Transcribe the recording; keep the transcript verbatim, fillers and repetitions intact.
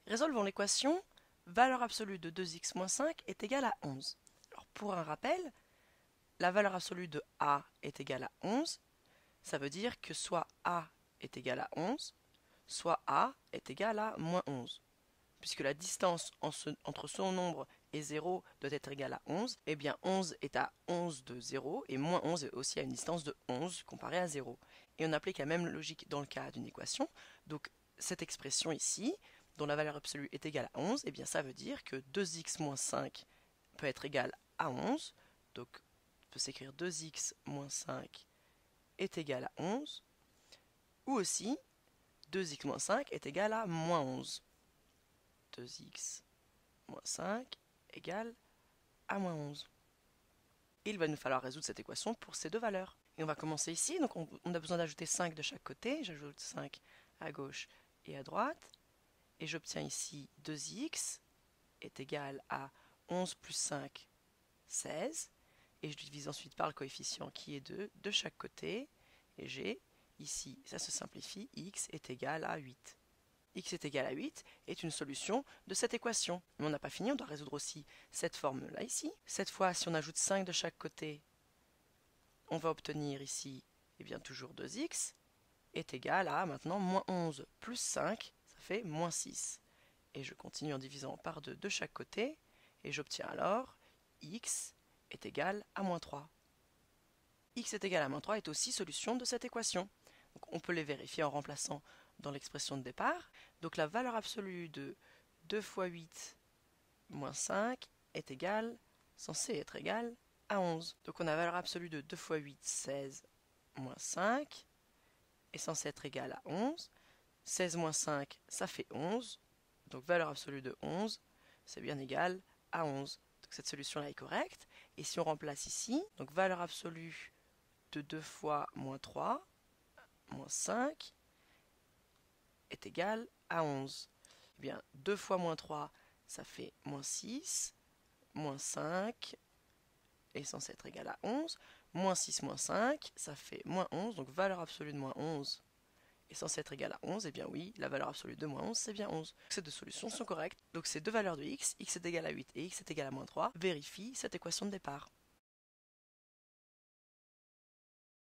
Résolvons l'équation valeur absolue de deux x moins cinq est égale à onze. Alors pour un rappel, la valeur absolue de a est égale à onze. Ça veut dire que soit a est égal à onze, soit a est égal à moins onze. Puisque la distance entre son nombre et zéro doit être égale à onze, eh bien onze est à onze de zéro et moins onze est aussi à une distance de onze comparée à zéro. Et on applique la même logique dans le cas d'une équation. Donc cette expression ici, dont la valeur absolue est égale à onze, eh bien ça veut dire que deux x moins cinq peut être égal à onze. Donc on peut s'écrire deux x moins cinq est égal à onze. Ou aussi deux x moins cinq est égal à moins onze. deux x moins cinq égale à moins onze. Il va nous falloir résoudre cette équation pour ces deux valeurs. Et on va commencer ici. Donc on, on a besoin d'ajouter cinq de chaque côté. J'ajoute cinq à gauche et à droite. Et j'obtiens ici deux x est égal à onze plus cinq, seize. Et je divise ensuite par le coefficient qui est deux de chaque côté. Et j'ai ici, ça se simplifie, x est égal à huit. X est égal à huit est une solution de cette équation. Mais on n'a pas fini, on doit résoudre aussi cette formule-là ici. Cette fois, si on ajoute cinq de chaque côté, on va obtenir ici, eh bien toujours deux x est égal à maintenant moins onze plus cinq, ça fait moins six. Et je continue en divisant par deux de chaque côté, et j'obtiens alors x est égal à moins trois. X est égal à moins trois est aussi solution de cette équation. Donc on peut les vérifier en remplaçant dans l'expression de départ. Donc la valeur absolue de deux fois huit moins cinq est égale, censée être égale à onze. Donc on a la valeur absolue de deux fois huit, seize, moins cinq, est censée être égale à onze. seize moins cinq, ça fait onze. Donc valeur absolue de onze, c'est bien égal à onze. Donc cette solution-là est correcte. Et si on remplace ici, donc valeur absolue de deux fois moins trois, moins cinq, est égal à onze. Eh bien, deux fois moins trois, ça fait moins six. Moins cinq est censé être égal à onze. Moins six moins cinq, ça fait moins onze. Donc valeur absolue de moins onze est censée être égale à onze. Eh bien oui, la valeur absolue de moins onze, c'est bien onze. Ces deux solutions sont correctes. Donc ces deux valeurs de x, x est égal à huit et x est égal à moins trois, vérifient cette équation de départ.